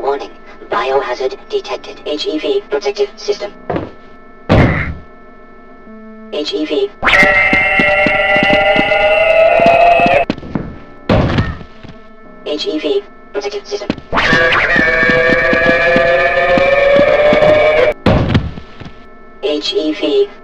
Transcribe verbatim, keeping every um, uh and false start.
Warning. Biohazard detected. H E V protective system. H E V. H E V protective system. H E V